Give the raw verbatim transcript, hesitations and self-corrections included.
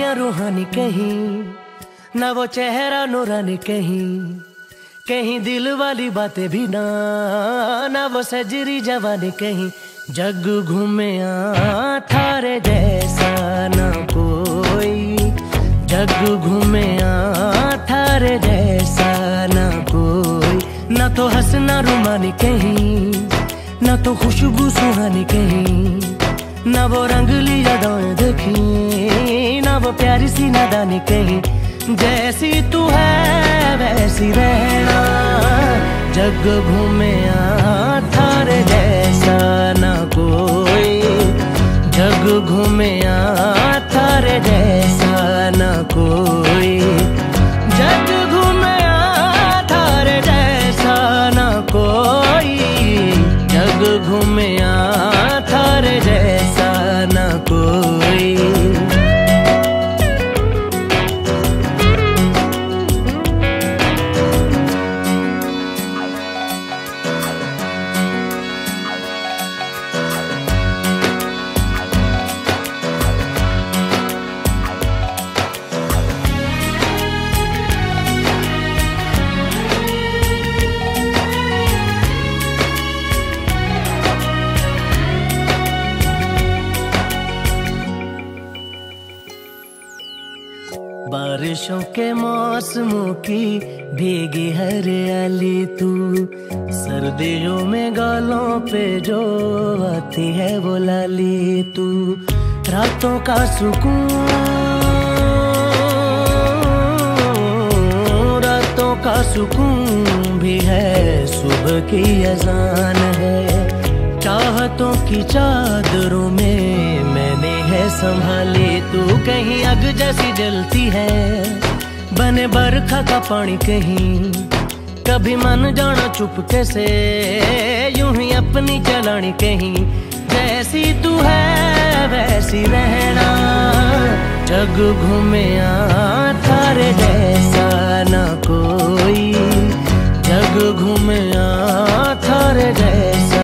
वादियां रूहानी कहीं, ना वो चेहरा नूरानी कहीं, कहीं दिल वाली बातें भी ना, ना वो सजरी जवानी कहीं। जग घूमे थारे जैसा ना कोई, जग घूमे थारे जैसा ना कोई। ना तो हंसना रुमानी कहीं, ना तो खुशबू सुहानी कहीं, ना वो रंगली यादें देखी, ना वो प्यारी सी नादानी कहीं। जैसी तू है वैसी रहना, जग घूमे थारे जैसा ना कोई, जग घूमे थारे जैसा ना कोई, जग घूमे थारे जैसा ना कोई, जग घूमे थारे जैसा ना कोई। बारिशों के मौसमों की भीगी हरियाली तू, सर्दियों में गालों पे जो आती है वो लाली तू। रातों का सुकून, रातों का सुकून भी है, सुबह की अजान है। चाहतों की चादरों में मैंने है संभाली तू, कहीं आग जैसी जलती है, बने बरखा का पानी कहीं। कभी मन जाना चुपके से, यूं ही अपनी चलानी कहीं। जैसी तू है वैसी रहना, जग घूमे थारे जैसा ना कोई, जग घूमे थारे जैसा